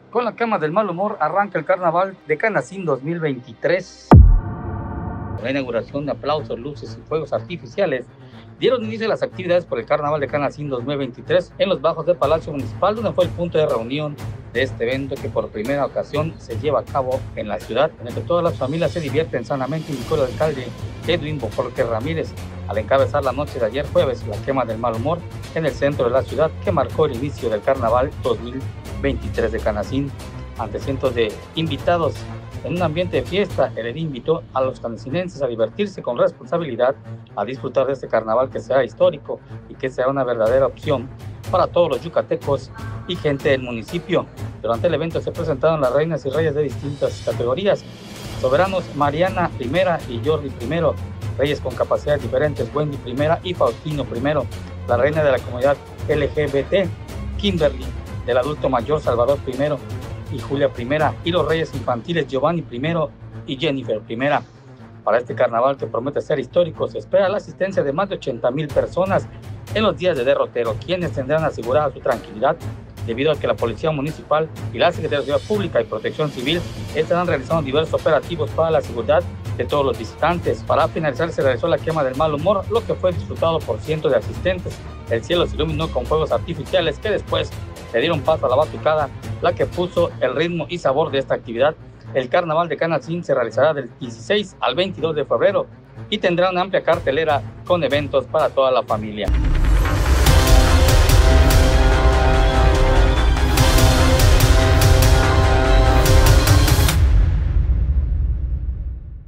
Con la cama del mal humor arranca el carnaval de Canacín 2023. La inauguración de aplausos, luces y fuegos artificiales dieron inicio a las actividades por el carnaval de Canacín 2023 en los bajos del Palacio Municipal, donde fue el punto de reunión de este evento que por primera ocasión se lleva a cabo en la ciudad, en el que todas las familias se divierten sanamente, indicó el alcalde Edwin Bojorquez Ramírez al encabezar la noche de ayer jueves la quema del mal humor en el centro de la ciudad, que marcó el inicio del carnaval 2023 de Canacín. Ante cientos de invitados en un ambiente de fiesta, el edil invitó a los canacinenses a divertirse con responsabilidad, a disfrutar de este carnaval que sea histórico y que sea una verdadera opción para todos los yucatecos y gente del municipio. Durante el evento se presentaron las reinas y reyes de distintas categorías: soberanos Mariana I y Jordi I, reyes con capacidades diferentes Wendy I y Faustino I, la reina de la comunidad LGBT Kimberly, del adulto mayor Salvador I y Julia I, y los reyes infantiles Giovanni I y Jennifer I. Para este carnaval, que promete ser histórico, se espera la asistencia de más de 80,000 personas en los días de derrotero, quienes tendrán asegurada su tranquilidad debido a que la Policía Municipal y la Secretaría de Seguridad Pública y Protección Civil estarán realizando diversos operativos para la seguridad de todos los visitantes. Para finalizar, se realizó la quema del mal humor, lo que fue disfrutado por cientos de asistentes. El cielo se iluminó con fuegos artificiales que después le dieron paso a la batucada, la que puso el ritmo y sabor de esta actividad. El carnaval de Canacín se realizará del 16 al 22 de febrero y tendrá una amplia cartelera con eventos para toda la familia.